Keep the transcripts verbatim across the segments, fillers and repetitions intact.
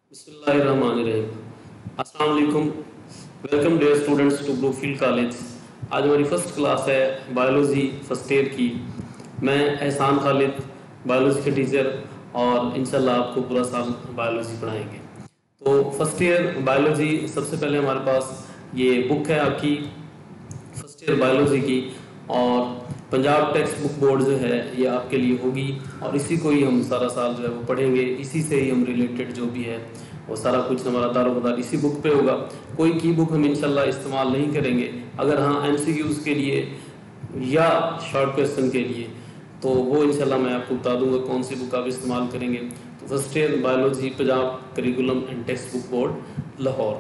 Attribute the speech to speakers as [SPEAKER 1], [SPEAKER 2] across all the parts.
[SPEAKER 1] बिस्मिल्लाहिर्रहमानिर्रहीम। अस्सलाम वालेकुम। Welcome dear students to Bluefield college. आज हमारी फर्स्ट क्लास है बायोलॉजी फर्स्ट ईयर की। मैं एहसान खालिद, बायोलॉजी के टीचर, और इंशाल्लाह आपको पूरा साल बायोलॉजी पढ़ाएंगे। तो फर्स्ट ईयर बायोलॉजी, सबसे पहले हमारे पास ये बुक है आपकी फर्स्ट ईयर बायोलॉजी की, और पंजाब टेक्स्ट बुक बोर्ड जो है ये आपके लिए होगी, और इसी को ही हम सारा साल जो है वो पढ़ेंगे। इसी से ही हम रिलेटेड जो भी है वो सारा कुछ हमारा दारोमदार इसी बुक पे होगा। कोई की बुक हम इंशाल्लाह इस्तेमाल नहीं करेंगे। अगर हाँ एमसीक्यूज़ के लिए या शॉर्ट क्वेश्चन के लिए, तो वो इंशाल्लाह मैं आपको बता दूंगा कौन सी बुक आप इस्तेमाल करेंगे। तो first year biology Punjab curriculum and text book board Lahore.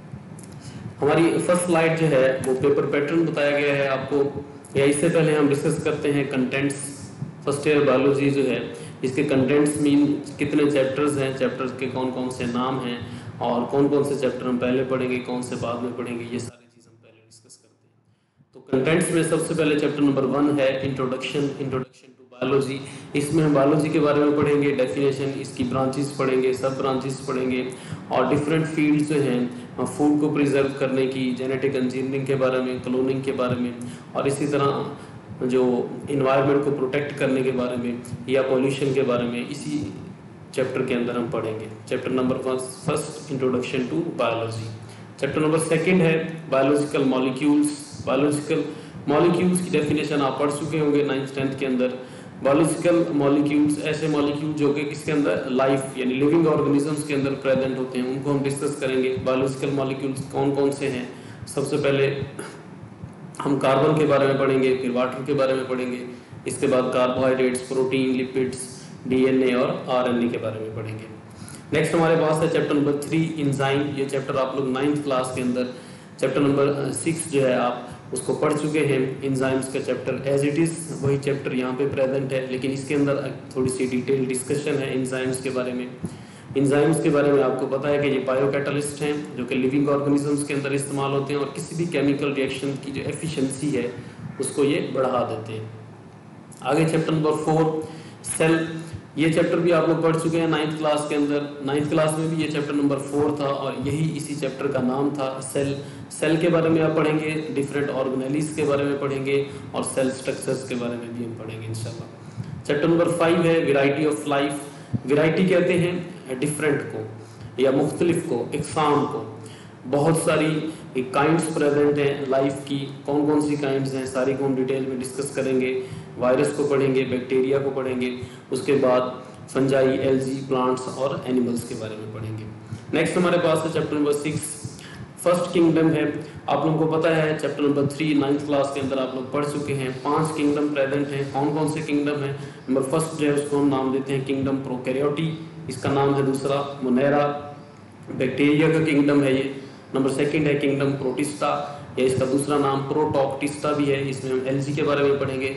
[SPEAKER 1] हमारी फर्स्ट स्लाइड जो है वो पेपर पैटर्न बताया गया है आपको, या इससे पहले हम डिस्कस करते हैं कंटेंट्स। फर्स्ट ईयर बायोलॉजी जो है इसके कंटेंट्स मीन कितने चैप्टर्स हैं, चैप्टर्स के कौन कौन से नाम हैं, और कौन कौन से चैप्टर हम पहले पढ़ेंगे, कौन से बाद में पढ़ेंगे, ये सारी चीज़ हम पहले डिस्कस करते हैं। तो कंटेंट्स में सबसे पहले चैप्टर नंबर वन है इंट्रोडक्शन इंट्रोडक्शन टू बायोलॉजी। इसमें हम बायोलॉजी के बारे में पढ़ेंगे, डेफिनेशन, इसकी ब्रांचेस पढ़ेंगे, सब ब्रांचेस पढ़ेंगे, और डिफरेंट फील्ड्स जो हैं फूड को प्रिजर्व करने की, जेनेटिक इंजीनियरिंग के बारे में, क्लोनिंग के बारे में, और इसी तरह जो इन्वायरमेंट को प्रोटेक्ट करने के बारे में या पॉल्यूशन के बारे में इसी चैप्टर के अंदर हम पढ़ेंगे। Chapter number first introduction to biology. Chapter number second है बायोलॉजिकल मॉलिक्यूल्स। बायोलॉजिकल मॉलिक्यूल्स की डेफिनेशन आप पढ़ चुके होंगे नाइन्थ टेंथ के अंदर। बायोलॉजिकल मॉलिक्यूल्स ऐसे मॉलिक्यूल जो कि किसके अंदर लाइफ यानी लिविंग ऑर्गेनिजम्स के अंदर प्रेजेंट होते हैं, उनको हम डिस्कस करेंगे। बायोलॉजिकल मॉलिक्यूल्स कौन कौन से हैं, सबसे पहले हम कार्बन के बारे में पढ़ेंगे, फिर वाटर के बारे में पढ़ेंगे, इसके बाद कार्बोहाइड्रेट्स, प्रोटीन, लिपिड्स, डीएनए और आरएनए के बारे में पढ़ेंगे। नेक्स्ट हमारे पास है चैप्टर नंबर थ्री इंजाइम। ये चैप्टर आप लोग नाइन्थ क्लास के अंदर चैप्टर नंबर सिक्स जो है आप उसको पढ़ चुके हैं। इंजाइम्स का चैप्टर एज इट इज़ वही चैप्टर यहाँ पे प्रेजेंट है, लेकिन इसके अंदर थोड़ी सी डिटेल डिस्कशन है इंजाइम्स के बारे में। इंजाइम्स के बारे में आपको पता है कि ये बायोकैटलिस्ट हैं जो कि लिविंग ऑर्गेनिजम्स के अंदर इस्तेमाल होते हैं, और किसी भी केमिकल रिएक्शन की जो एफिशिएंसी है उसको ये बढ़ा देते हैं। आगे चैप्टर नंबर फोर सेल। ये चैप्टर भी आप लोग पढ़ चुके हैं नाइन्थ क्लास के अंदर। नाइन्थ क्लास में भी ये चैप्टर नंबर फोर था, और यही इसी चैप्टर का नाम था सेल। सेल के बारे में आप पढ़ेंगे, डिफरेंट ऑर्गेनेलिस के बारे में पढ़ेंगे, और सेल स्ट्रक्चर्स के बारे में भी हम पढ़ेंगे इंशाल्लाह। चैप्टर नंबर फाइव है वेराइटी ऑफ लाइफ। वेराइटी कहते हैं डिफरेंट को या मुख्तलिफ को, इकसाम को। बहुत सारी काइंड्स प्रेजेंट हैं लाइफ की, कौन कौन सी काइंड्स हैं सारी को हम डिटेल में डिस्कस करेंगे। वायरस को पढ़ेंगे, बैक्टीरिया को पढ़ेंगे, उसके बाद फंजाई, एल्गी, प्लांट्स और एनिमल्स के बारे में पढ़ेंगे। नेक्स्ट हमारे पास है chapter number six first kingdom है। आप लोगों को पता है chapter number three ninth class के अंदर आप लोग पढ़ चुके हैं। पांच किंगडम प्रेजेंट हैं। कौन कौन से किंगडम है? नंबर फर्स्ट जो है उसको हम नाम देते हैं किंगडम प्रोकैरियोटी, इसका नाम है दूसरा मोनेरा, बैक्टीरिया का किंगडम है ये। नंबर सेकंड है किंगडम प्रोटिस्टा, या इसका दूसरा नाम प्रोटोक्टिस्टा भी है, इसमें हम एल्गी के बारे में पढ़ेंगे।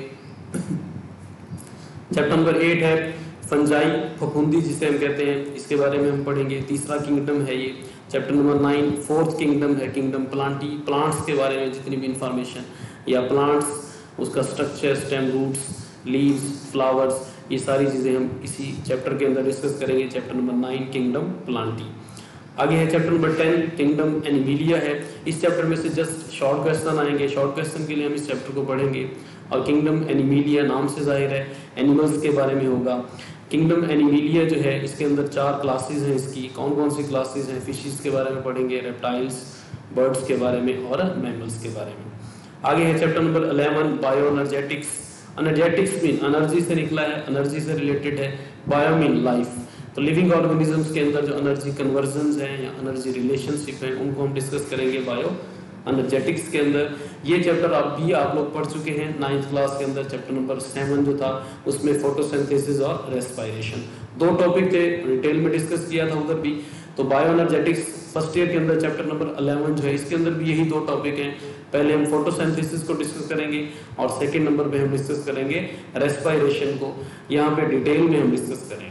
[SPEAKER 1] चैप्टर नंबर एट है फंजाई, फफूंदी जिसे हम कहते हैं, इसके बारे में हम पढ़ेंगे। तीसरा किंगडम है ये। Chapter number nine fourth kingdom है किंगडम प्लांटी, प्लांट्स के बारे में जितनी भी इंफॉर्मेशन या प्लांट्स, उसका structure, stem, roots, leaves, flowers, ये सारी चीज़ें हम इसी चैप्टर के अंदर डिस्कस करेंगे। Chapter number nine kingdom plantae. आगे है chapter number ten kingdom animalia है। इस चैप्टर में से जस्ट शॉर्ट क्वेश्चन आएंगे, शॉर्ट क्वेश्चन के लिए हम इस चैप्टर को पढ़ेंगे। और किंगडम एनिमिलिया नाम से जाहिर है एनिमल्स के बारे में होगा। किंगडम एनिमिलिया जो है इसके अंदर चार क्लासेस हैं इसकी। कौन कौन सी क्लासेस हैं? फिशेस के बारे में पढ़ेंगे, रेप्टाइल्स, बर्ड्स के बारे में और मैमल्स के बारे में। आगे है chapter number eleven bio energetics. Energetics mean energy से निकला है, एनर्जी से रिलेटेड है। बायो मीन लाइफ, तो लिविंग ऑर्गेनिजम्स के अंदर जो एनर्जी कन्वर्जन्स हैं या एनर्जी रिलेशनशिप हैं उनको हम डिस्कस करेंगे बायो एनर्जेटिक्स के अंदर। ये चैप्टर आप भी आप लोग पढ़ चुके हैं नाइन्थ क्लास के अंदर। चैप्टर नंबर सेवन जो था उसमें फोटोसिंथेसिस और रेस्पिरेशन दो टॉपिक थे, डिटेल में डिस्कस किया था उधर भी। तो बायो एनर्जेटिक्स फर्स्ट ईयर के अंदर चैप्टर नंबर इलेवन जो है इसके अंदर भी यही दो टॉपिक हैं। पहले हम फोटोसिंथेसिस को डिस्कस करेंगे और सेकेंड नंबर पे हम डिस्कस करेंगे रेस्पिरेशन को, यहाँ पे डिटेल में हम डिस्कस करेंगे।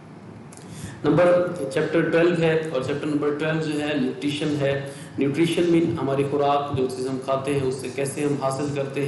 [SPEAKER 1] नंबर चैप्टर ट्वेल्व है, और चैप्टर नंबर ट्वेल्व जो है न्यूट्रिशन है। न्यूट्रिशन मीन हमारी खुराक, जो चीज़ हम खाते हैं उससे कैसे हम हासिल करते हैं,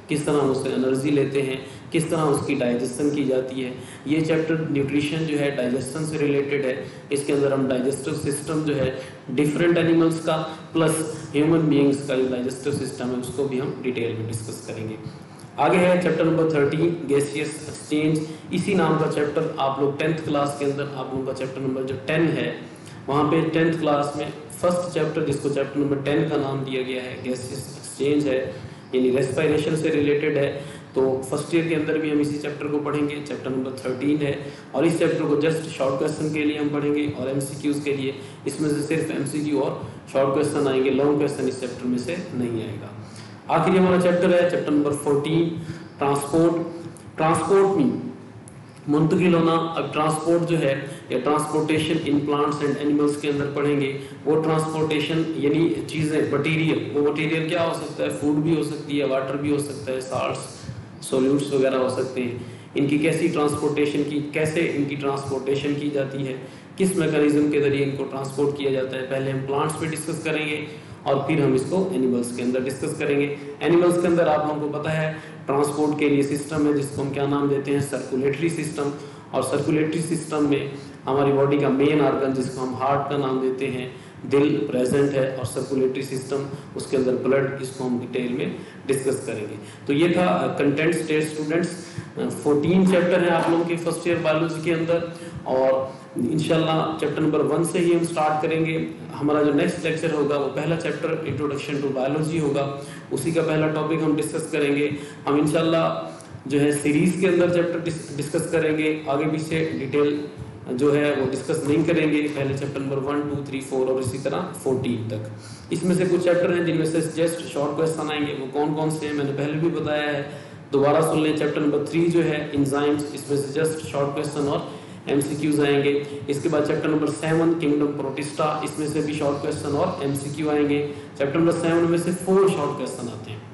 [SPEAKER 1] किस तरह हम उससे एनर्जी लेते हैं, किस तरह उसकी डाइजेशन की जाती है। ये चैप्टर न्यूट्रिशन जो है डाइजेशन से रिलेटेड है। इसके अंदर हम डाइजेस्टिव सिस्टम जो है डिफरेंट एनिमल्स का प्लस ह्यूमन बीइंग्स का जो डाइजेस्टिव सिस्टम है उसको भी हम डिटेल में डिस्कस करेंगे। आगे है chapter number thirteen gaseous exchange. इसी नाम का चैप्टर आप लोग टेंथ क्लास के अंदर आप लोगों का चैप्टर नंबर जो टेन है वहाँ पे टेंथ क्लास में फर्स्ट चैप्टर जिसको चैप्टर नंबर टेन का नाम दिया गया है गैसियस एक्सचेंज है, यानी रेस्पिरेशन से रिलेटेड है। तो फर्स्ट ईयर के अंदर भी हम इसी चैप्टर को पढ़ेंगे। चैप्टर नंबर थर्टीन है और इस चैप्टर को जस्ट शॉर्ट क्वेश्चन के लिए हम पढ़ेंगे और एमसीक्यूज के लिए इसमें से सिर्फ एमसीक्यू और शॉर्ट क्वेश्चन आएंगे, लॉन्ग क्वेश्चन इस चैप्टर में से नहीं आएगा। आखिरी हमारा चैप्टर है chapter number fourteen transport. Transport में मुंतकिल होना। अब ट्रांसपोर्ट जो है या transportation in plants and animals के अंदर पढ़ेंगे। वो ट्रांसपोर्टेशन यानी चीज़ें मटीरियल, वो मटीरियल क्या हो सकता है, फूड भी हो सकती है, वाटर भी हो सकता है, साल्ट्स सोल्यूट्स वगैरह हो सकते हैं। इनकी कैसी ट्रांसपोर्टेशन की कैसे इनकी ट्रांसपोर्टेशन की जाती है, किस मैकेनिज्म के जरिए इनको ट्रांसपोर्ट किया जाता है, पहले हम प्लांट्स पे डिस्कस करेंगे और फिर हम इसको एनिमल्स के अंदर डिस्कस करेंगे। एनिमल्स के अंदर आप लोगों को पता है ट्रांसपोर्ट के लिए सिस्टम है जिसको हम क्या नाम देते हैं, सर्कुलेटरी सिस्टम। और सर्कुलेटरी सिस्टम में हमारी बॉडी का मेन ऑर्गन जिसको हम हार्ट का नाम देते हैं, दिल प्रेजेंट है और सर्कुलेटरी सिस्टम उसके अंदर ब्लड, इसको हम डिटेल में डिस्कस करेंगे। तो ये था content state students. Fourteen chapter है आप लोगों के फर्स्ट ईयर बायोलॉजी के अंदर और इंशाल्लाह चैप्टर नंबर वन से ही हम स्टार्ट करेंगे। हमारा जो नेक्स्ट लेक्चर होगा वो पहला चैप्टर इंट्रोडक्शन टू बायोलॉजी होगा, उसी का पहला टॉपिक हम डिस्कस करेंगे। हम इंशाल्लाह जो है सीरीज के अंदर चैप्टर डिस्कस करेंगे, आगे पीछे डिटेल जो है वो डिस्कस नहीं करेंगे। पहले chapter number one two three four और इसी तरह फोर्टीन तक। इसमें से कुछ चैप्टर हैं जिनमें से जस्ट शॉर्ट क्वेश्चन आएंगे, वो कौन कौन से हैं मैंने पहले भी बताया है, दोबारा सुन लें। चैप्टर नंबर थ्री जो है एंजाइम्स, इसमें से जस्ट शॉर्ट क्वेश्चन और एमसीक्यूज आएंगे। इसके बाद chapter number seven kingdom protista, इसमें से भी शॉर्ट क्वेश्चन और एमसीक्यू आएंगे। चैप्टर नंबर सेवन में से फोर शॉर्ट क्वेश्चन आते हैं,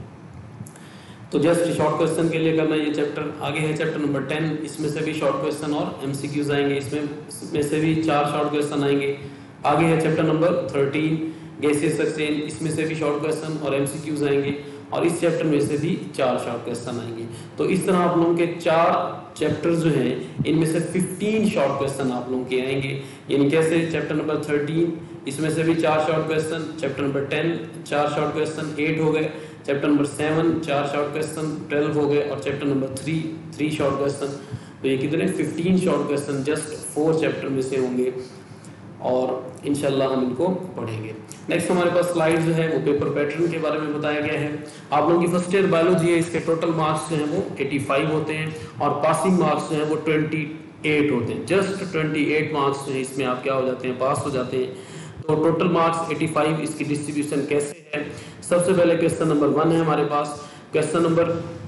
[SPEAKER 1] तो जस्ट शॉर्ट क्वेश्चन के लिए करना ये चैप्टर। आगे है चैप्टर नंबर टेन, इसमें से भी शॉर्ट क्वेश्चन और एमसीक्यूज आएंगे, इसमें इसमें से भी चार शॉर्ट क्वेश्चन आएंगे। आगे है chapter number thirteen gaseous exchange, इसमें से भी शॉर्ट क्वेश्चन और एमसीक्यूज आएंगे और इस चैप्टर में से भी चार शॉर्ट क्वेश्चन आएंगे। तो इस तरह आप लोगों के चार चैप्टर जो हैं इनमें से फिफ्टीन शॉर्ट क्वेश्चन आप लोगों के आएंगे। यानी कैसे, चैप्टर नंबर थर्टीन इसमें से भी चार short question, chapter number ten चार शॉर्ट क्वेश्चन, एट हो गए। चैप्टर नंबर सेवन चार शॉर्ट क्वेश्चन, ट्वेल्व हो गए। और chapter number three three short question, तो ये कितने fifteen short question just four chapter में से होंगे और इंशाल्लाह हम इनको पढ़ेंगे। नेक्स्ट हमारे पास स्लाइड जो है वो पेपर पैटर्न के बारे में बताया गया है। आप लोगों की फर्स्ट ईयर बायोलॉजी है, इसके टोटल मार्क्स जो हैं वो पचासी होते हैं और पासिंग मार्क्स जो हैं वो अट्ठाईस होते हैं। जस्ट अट्ठाईस मार्क्स जो है इसमें आप क्या हो जाते हैं, पास हो जाते हैं। तो टोटल मार्क्स पचासी, इसकी डिस्ट्रीब्यूशन कैसे है। सबसे पहले क्वेश्चन नंबर वन है हमारे पास। क्वेश्चन नंबर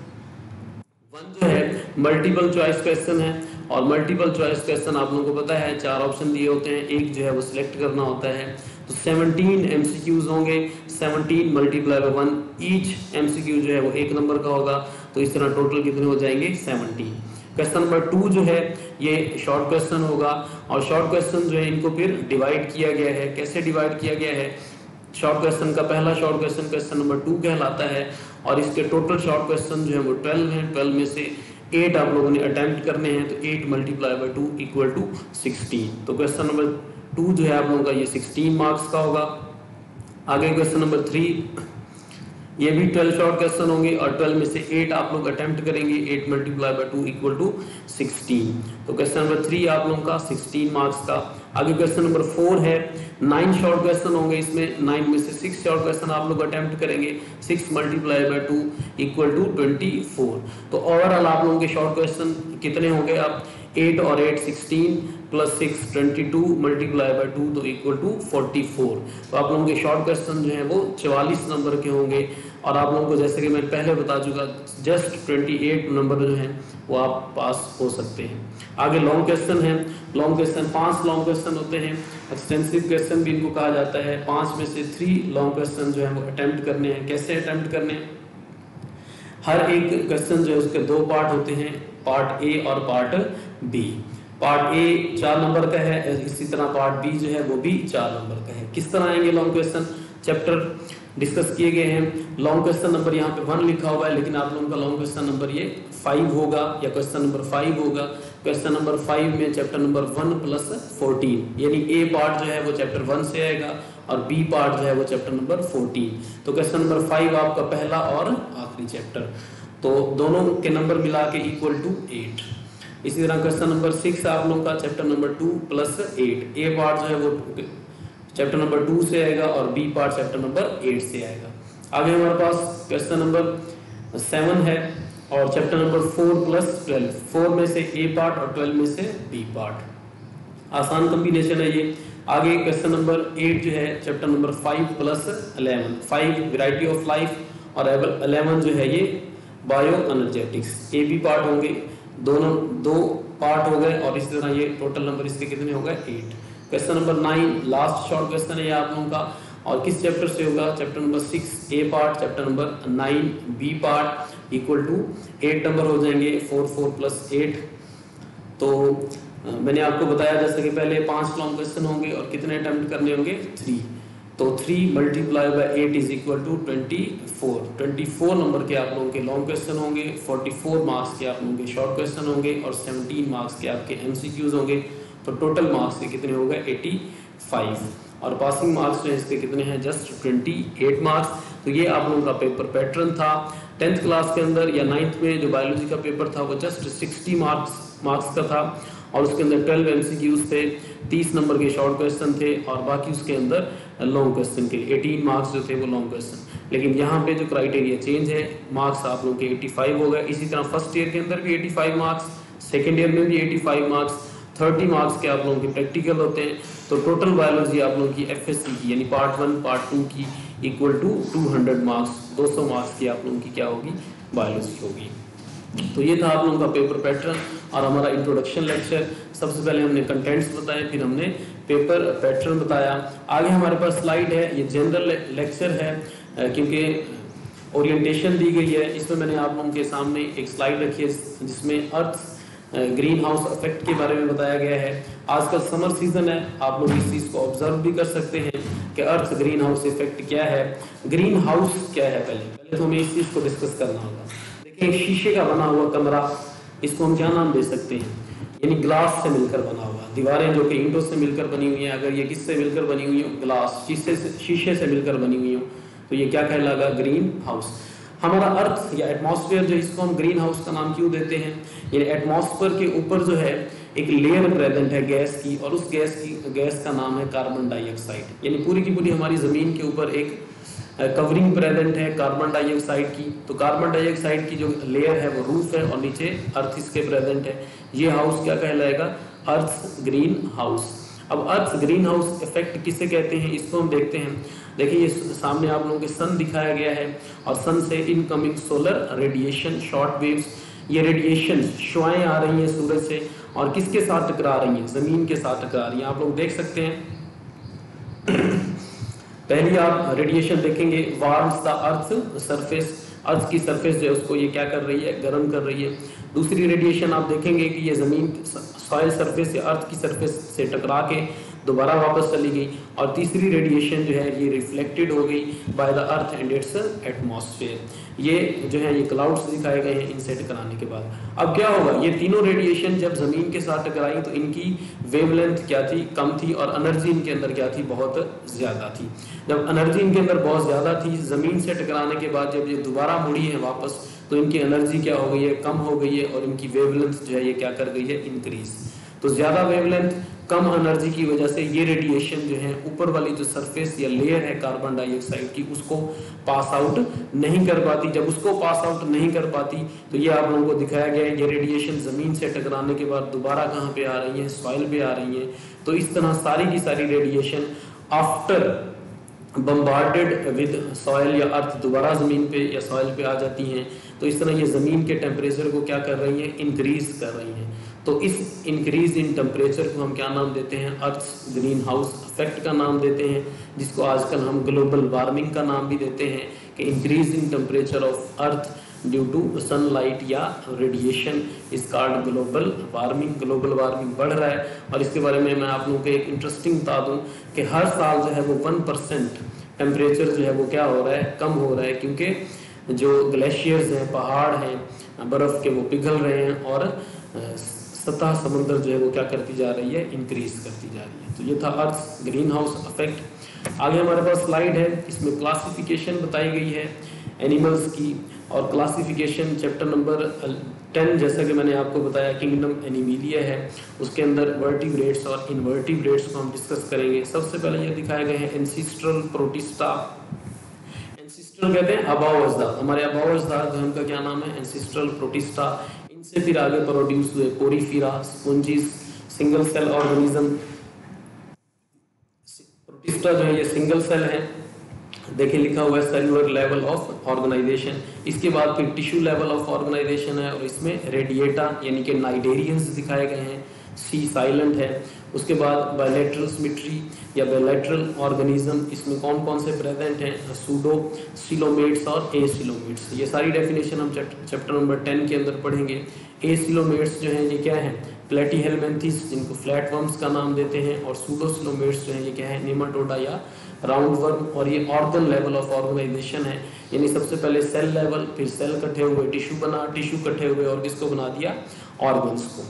[SPEAKER 1] वन जो है मल्टीपल चॉइस क्वेश्चन है और मल्टीपल चॉइस क्वेश्चन आप लोगों को पता है चार ऑप्शन दिए होते हैं, एक जो है वो सिलेक्ट करना होता है। तो सत्रह एमसीक्यूज होंगे, सत्रह multiply by one, each MCQ जो है वो एक नंबर का होगा। तो इस तरह टोटल कितने हो जाएंगे, सत्रह। क्वेश्चन नंबर टू जो है ये शॉर्ट क्वेश्चन होगा और शॉर्ट क्वेश्चन जो है इनको फिर डिवाइड किया गया है। कैसे डिवाइड किया गया है, शॉर्ट क्वेश्चन का पहला short question question number two कहलाता है और इसके टोटल शॉर्ट क्वेश्चन जो है वो ट्वेल्व हैं। ट्वेल्व में से एट आप लोगों ने अटेम्प्ट करने हैं, तो eight multiply by two equal to sixteen. तो क्वेश्चन नंबर टू जो है आप लोगों का ये सिक्सटीन मार्क्स का होगा। आगे क्वेश्चन नंबर थ्री, ये भी ट्वेल्व शॉर्ट क्वेश्चन होंगे और ट्वेल्व में से एट आप लोग अटेम्प्ट करेंगे, eight multiply by two equal to sixteen. तो क्वेश्चन नंबर थ्री आप लोगों का सिक्सटीन मार्क्स का। आगे क्वेश्चन नंबर फोर है, नाइन शॉर्ट क्वेश्चन होंगे इसमें, नाइन में से सिक्स शॉर्ट क्वेश्चन आप लोग अटेम्प्ट करेंगे, six multiply by two equal to twenty four. तो ओवरऑल आप लोगों के शॉर्ट क्वेश्चन कितने होंगे, आप एट और eight sixteen plus six twenty two multiply by two तो इक्वल टू फोर्टी फोर। तो आप लोगों के शॉर्ट क्वेश्चन जो है वो चवालीस नंबर के होंगे और आप लोगों को जैसे कि मैं पहले बता चुका जस्ट अट्ठाईस नंबर जो है वो आप पास हो सकते हैं। आगे लॉन्ग क्वेश्चन है, लॉन्ग क्वेश्चन पांच लॉन्ग क्वेश्चन होते हैं, एक्सटेंसिव क्वेश्चन भी इनको कहा जाता है। पांच में से थ्री लॉन्ग क्वेश्चन जो है वो अटेम्प्ट करने हैं। कैसे अटेम्प्ट करने हैं, हर एक क्वेश्चन जो है उसके दो पार्ट होते हैं, पार्ट ए और पार्ट बी। पार्ट ए चार नंबर का है, इसी तरह पार्ट बी जो है वो भी चार नंबर का है। किस तरह आएंगे लॉन्ग क्वेश्चन, चैप्टर डिस्कस किए गए हैं। लॉन्ग क्वेश्चन नंबर यहाँ पे वन लिखा हुआ है, लेकिन आप लोगों का लॉन्ग क्वेश्चन नंबर ये फाइव होगा या क्वेश्चन नंबर फाइव होगा। क्वेश्चन नंबर फाइव में chapter number one plus fourteen, यानी ए पार्ट जो है वो चैप्टर वन से आएगा और बी पार्ट जो है वो चैप्टर नंबर फोर्टीन। तो क्वेश्चन नंबर फाइव आपका पहला और आखिरी चैप्टर, तो दोनों के नंबर मिला के इक्वल टू एट। इसी तरह क्वेश्चन नंबर सिक्स आप लोगों का chapter number two plus eight, A part जो है वो चैप्टर नंबर टू से आएगा और B part chapter number eight से आएगा। आगे हमारे पास क्वेश्चन नंबर सेवन है और chapter number four plus twelve, four में से ए पार्ट और ट्वेल्व में से बी पार्ट। आसान कॉम्बिनेशन है ये। आगे क्वेश्चन नंबर एट जो है chapter number five plus eleven, five variety of life और इलेवन जो है ये bio energetics. A B part होंगे, दोनों दो पार्ट हो गए और इसी तरह ये टोटल नंबर इसके कितने हो गए eight. Question number nine last short question है ये आप लोगों का, और किस चैप्टर से होगा? Chapter number six A part, chapter number nine B part, equal to eight number हो जाएंगे, फोर फोर प्लस एट। तो मैंने आपको बताया जैसे कि पहले पांच लॉन्ग क्वेश्चन होंगे और कितने अटेम्प्ट करने होंगे? थ्री। तो three multiply by eight is equal to twenty four. Twenty four number के आप लोगों के लॉन्ग क्वेश्चन होंगे, फोर्टी फोर मार्क्स के आप लोगों के शॉर्ट क्वेश्चन होंगे और सेवनटीन मार्क्स के आपके एमसीक्यूज होंगे। तो टोटल मार्क्स के कितने हो गए? Eighty five. और पासिंग मार्क्स जो है इसके कितने हैं? Just twenty eight marks. तो ये आप लोगों का पेपर पैटर्न था। टेंथ क्लास के अंदर या नाइन्थ में जो बायोलॉजी का पेपर था वो जस्ट सिक्सटी मार्क्स मार्क्स का था और उसके अंदर ट्वेल्व एमसीक्यूज थे, तीस नंबर के शॉर्ट क्वेश्चन थे और बाकी उसके अंदर लॉन्ग क्वेश्चन के एटीन मार्क्स जो थे वो लॉन्ग क्वेश्चन। लेकिन यहाँ पे जो क्राइटेरिया चेंज है, मार्क्स आप लोगों के एटी फाइव हो गए। इसी तरह फर्स्ट ईयर के अंदर भी eighty five marks, second year में भी eighty five marks, thirty marks के आप लोगों के प्रैक्टिकल होते हैं। तो टोटल बायोलॉजी आप लोगों की एफएससी की यानी पार्ट वन पार्ट टू की equal to two hundred marks, दो सौ मार्क्स की आप लोगों की क्या होगी? बायोलॉजी होगी। तो ये था आप लोगों का पेपर पैटर्न और हमारा इंट्रोडक्शन लेक्चर। सबसे पहले हमने कंटेंट्स बताए, फिर हमने पेपर पैटर्न बताया। आगे हमारे पास स्लाइड है, ये जनरल लेक्चर है क्योंकि ओरिएंटेशन दी गई है। इसमें मैंने आप लोगों के सामने एक स्लाइड रखी है जिसमें अर्थ ग्रीन हाउस इफेक्ट के बारे में बताया गया है। आजकल समर सीजन है, आप लोग इस चीज को ऑब्जर्व भी कर सकते हैं कि अर्थ ग्रीन हाउस इफेक्ट क्या है, ग्रीन हाउस क्या है। पहले पहले तो हमें इस चीज को डिस्कस करना होगा। देखिए शीशे का बना हुआ कमरा, इसको हम क्या नाम दे सकते हैं? यानी ग्लास से मिलकर बना हुआ। दीवारें जो कि ईंटों से मिलकर बनी हुई हैं, अगर ये किससे मिलकर बनी हुई हो? ग्लास, शीशे से शीशे से मिलकर बनी हुई हो, तो ये क्या कहलाएगा? Green house. हमारा अर्थ या एटमॉस्फेयर जो इसको हम ग्रीन हाउस का नाम क्यों देते हैं? ये एटमॉस्फेयर के ऊपर जो है एक लेयर प्रेजेंट है गैस की और उस गैस की गैस का नाम है कार्बन डाइऑक्साइड। यानी पूरी की पूरी हमारी जमीन के ऊपर एक कवरिंग प्रेजेंट है कार्बन डाइऑक्साइड की। तो कार्बन डाइऑक्साइड की जो लेयर है वो रूफ है और नीचे अर्थ इसके प्रेजेंट है। ये हाउस क्या कहलाएगा? Earth green house. अब अर्थ ग्रीन हाउस इफेक्ट किसे कहते हैं इसको हम देखते हैं। देखिए ये सामने आप लोगों के सन दिखाया गया है और सन से incoming solar radiation short waves, ये रेडिएशन शुआएं आ रही हैं सूरज से और किसके साथ टकरा रही हैं? जमीन के साथ टकरा रही हैं। आप लोग देख सकते हैं पहली आप रेडिएशन देखेंगे, warms the earth surface, earth की सरफेस जो है उसको ये क्या कर रही है? गर्म कर रही है। दूसरी रेडिएशन आप देखेंगे कि ये जमीन सॉइल सरफेस या अर्थ की सरफेस से टकरा के दोबारा वापस चली गई। और तीसरी रेडिएशन जो है ये रिफ्लेक्टेड हो गई by the earth and its atmosphere. ये जो है ये क्लाउड्स दिखाए गए हैं इनसे टकराने के बाद। अब क्या होगा? ये तीनों रेडिएशन जब जमीन के साथ टकराई तो इनकी वेवलेंथ क्या थी? कम थी और एनर्जी इनके अंदर क्या थी? बहुत ज्यादा थी। जब एनर्जी इनके अंदर बहुत ज्यादा थी, जमीन से टकराने के बाद जब ये दोबारा मुड़ी है वापस, तो इनकी एनर्जी क्या हो गई है? कम हो गई है और इनकी वेवलेंथ जो है ये क्या कर गई है? इंक्रीज। तो ज्यादा वेवलेंथ कम एनर्जी की वजह से ये रेडिएशन जो है ऊपर वाली जो सरफेस या लेयर है कार्बन डाइऑक्साइड की उसको पास आउट नहीं कर पाती। जब उसको पास आउट नहीं कर पाती तो ये आप लोगों को दिखाया गया है, ये रेडिएशन जमीन से टकराने के बाद दोबारा कहाँ पे आ रही है? सॉइल पे आ रही है। तो इस तरह सारी की सारी radiation after bombarded with soil या अर्थ दोबारा जमीन पे या सॉइल पे आ जाती हैं। तो इस तरह ये जमीन के टेम्परेचर को क्या कर रही हैं? इंक्रीज कर रही हैं। तो इस इंक्रीज इन टेम्परेचर को हम क्या नाम देते हैं? अर्थ ग्रीन हाउस इफेक्ट का नाम देते हैं, जिसको आजकल हम ग्लोबल वार्मिंग का नाम भी देते हैं कि increase in temperature of earth due to sunlight या radiation is called global warming. Global warming बढ़ रहा है और इसके बारे में मैं आप लोगों को एक इंटरेस्टिंग बता दूं कि हर साल जो है वो वन परसेंट टेम्परेचर जो है वो क्या हो रहा है, कम हो रहा है, क्योंकि जो ग्लेशियर्स हैं, पहाड़ हैं बर्फ़ के, वो पिघल रहे हैं और सतह समंदर जो है वो क्या करती जा रही है, इंक्रीज करती जा रही है। तो ये था अर्थ ग्रीन हाउस इफेक्ट। आगे हमारे पास स्लाइड है, इसमें क्लासिफिकेशन बताई गई है एनिमल्स की, और क्लासिफिकेशन चैप्टर नंबर टेन, जैसा कि मैंने आपको बताया किंगडम एनिमिलिया है, उसके अंदर वर्टिब्रेट्स और इनवर्टिब्रेट्स को हम डिस्कस करेंगे। सबसे पहले ये दिखाए गए हैं एंसिस्ट्रल प्रोटिस्टा। एंसिस्ट्रल कहते हैं अबाव अजदाद, हमारे अबाव अजदाद उनका क्या नाम है, एंसिस्ट्रल प्रोटिस्टा। इनसे फिर आगे प्रोड्यूस हुए porifera, sponges, single cell organism. Protista जो है ये सिंगल सेल है, देखिए लिखा हुआ है सेलुलर लेवल ऑफ ऑर्गेनाइजेशन। इसके बाद फिर टिश्यू लेवल ऑफ ऑर्गेनाइजेशन है और इसमें रेडिएटा यानी कि नाइडेरियंस दिखाए गए हैं, सी साइलेंट है। उसके बाद बायलैटरल सिमेट्री या बायलैटरल ऑर्गेनिज्म, इसमें कौन कौन से प्रेजेंट हैं, सूडो सिलोमेट्स और एसिलोमेट्स। ये सारी डेफिनेशन हम चैप्टर नंबर टेन के अंदर पढ़ेंगे। एसिलोमेट्स जो हैं ये क्या है, प्लेटीहेलमिन्थेस, जिनको फ्लैट वर्म्स का नाम देते हैं, और सूडोसिलोमेट्स जो हैं ये क्या है, नेमाटोडा या राउंड वर्म। और ये ऑर्गन लेवल ऑफ ऑर्गेनाइजेशन है, यानी सबसे पहले सेल लेवल, फिर सेल इकट्ठे हुए टिश्यू बना, टिश्यू इकट्ठे हुए और किसको बना दिया, ऑर्गन्स को।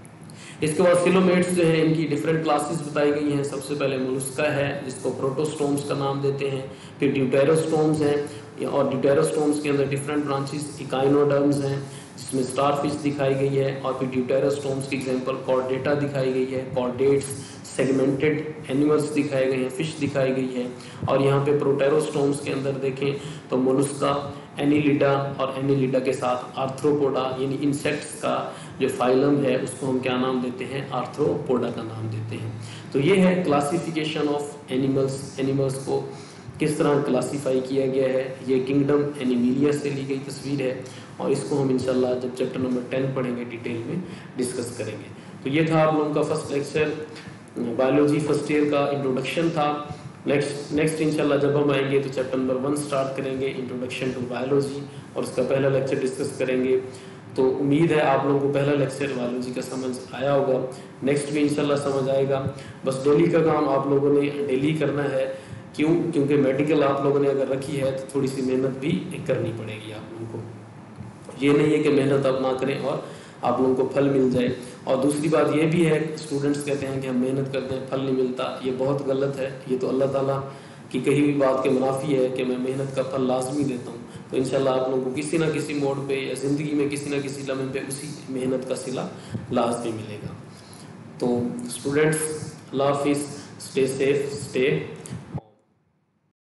[SPEAKER 1] इसके बाद फिलोमेट्स जो है इनकी डिफरेंट क्लासेस बताई गई हैं। सबसे पहले मोलस्का है जिसको प्रोटोस्टोम्स का नाम देते हैं, फिर ड्यूटेरोस्टोम्स हैं और ड्यूटेरोस्टोम्स के अंदर डिफरेंट ब्रांचेस इकाइनोडर्म्स हैं जिसमें स्टारफिश दिखाई गई है, और फिर ड्यूटेरोस्टोम्स की एग्जांपल कॉर्डेटा दिखाई गई है, कॉर्डेट्स, सेगमेंटेड एनिमल्स दिखाए गए हैं, फिश दिखाई गई है। और यहाँ पे प्रोटेरोस्टोम्स के अंदर देखें तो मोलस्का, एनिलिडा और एनिलिडा के साथ आर्थ्रोपोडा यानी इंसेक्ट्स का जो फाइलम है उसको हम क्या नाम देते हैं, आर्थ्रोपोडा का नाम देते हैं। तो ये है क्लासिफिकेशन ऑफ एनिमल्स, एनिमल्स को किस तरह क्लासीफाई किया गया है। ये किंगडम एनिमिलिया से ली गई तस्वीर है और इसको हम इंशाल्लाह जब चैप्टर नंबर टेन पढ़ेंगे डिटेल में डिस्कस करेंगे। तो ये था आप लोगों का first lecture, biology first year का इंट्रोडक्शन था। नेक्स्ट नेक्स्ट इंशाल्लाह जब हम आएंगे तो चैप्टर नंबर वन स्टार्ट करेंगे, इंट्रोडक्शन टू बायोलॉजी, और उसका पहला लेक्चर डिस्कस करेंगे। तो उम्मीद है आप लोगों को पहला लेक्चर बायोलॉजी का समझ आया होगा, नेक्स्ट भी इंशाल्लाह समझ आएगा। बस डेली का काम आप लोगों ने डेली करना है, क्यों, क्योंकि मेडिकल आप लोगों ने अगर रखी है तो थोड़ी सी मेहनत भी करनी पड़ेगी आप लोगों को। ये नहीं है कि मेहनत आप ना करें और आप लोगों को फल मिल जाए। और दूसरी बात ये भी है, स्टूडेंट्स कहते हैं कि हम मेहनत करते हैं फल नहीं मिलता, ये बहुत गलत है। ये तो अल्लाह ताला की कही हुई बात के मुनाफी है कि मैं मेहनत का फल लाजमी देता हूँ। तो इंशाल्लाह आप लोगों को किसी ना किसी मोड़ पे या ज़िंदगी में किसी ना किसी लम्हे पे उसी मेहनत का सिला लाजमी मिलेगा। तो स्टूडेंट्स, अल्लाह हाफिज़, स्टे सेफ, स्टे